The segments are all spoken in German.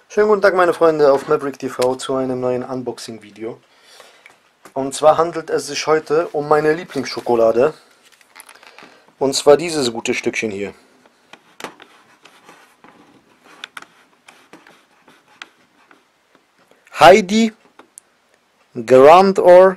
Schönen guten Tag meine Freunde auf Maverick TV zu einem neuen Unboxing-Video. Und zwar handelt es sich heute um meine Lieblingsschokolade. Und zwar dieses gute Stückchen hier. Heidi Grandeur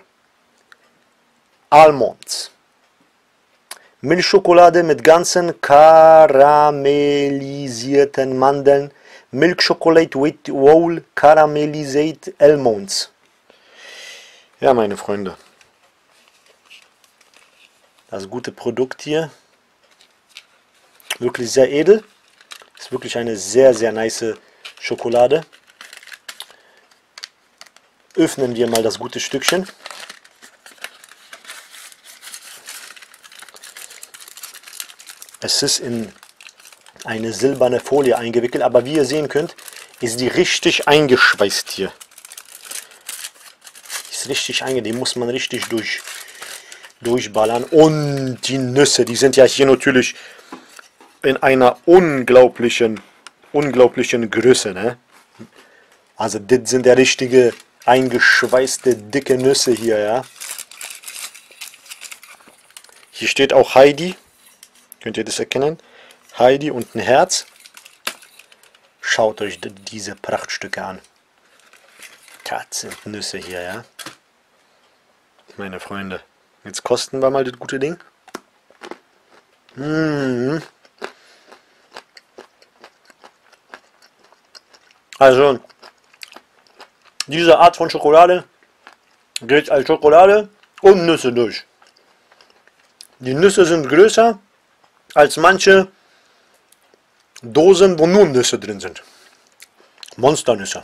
Almonds. Milchschokolade mit ganzen karamellisierten Mandeln. Milk Chocolate with whole caramelized almonds. Ja, meine Freunde. Das gute Produkt hier. Wirklich sehr edel. Ist wirklich eine sehr, sehr nice Schokolade. Öffnen wir mal das gute Stückchen. Es ist in eine silberne Folie eingewickelt, aber wie ihr sehen könnt, ist die richtig eingeschweißt hier. Ist richtig eingewickelt, die muss man richtig durchballern. Und die Nüsse, die sind ja hier natürlich in einer unglaublichen Größe, ne? Also das sind der richtige eingeschweißte dicke Nüsse hier, ja. Hier steht auch Heidi, könnt ihr das erkennen? Heidi und ein Herz. Schaut euch diese Prachtstücke an. Das sind Nüsse hier, ja. Meine Freunde. Jetzt kosten wir mal das gute Ding. Also, diese Art von Schokolade geht als Schokolade und Nüsse durch. Die Nüsse sind größer als manche Dosen, wo nur Nüsse drin sind. Monsternüsse.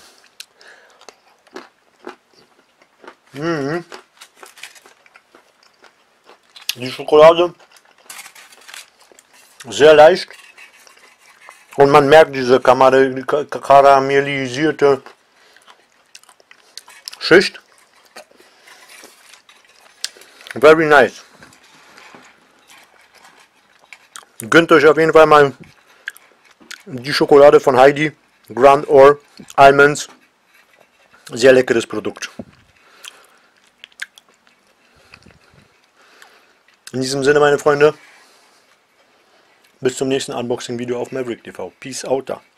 Die Schokolade sehr leicht und man merkt diese karamellisierte Schicht. Very nice. Gönnt euch auf jeden Fall mal die Schokolade von Heidi Grandeur Almonds. Sehr leckeres Produkt. In diesem Sinne, meine Freunde, bis zum nächsten Unboxing-Video auf Maverick TV. Peace out da.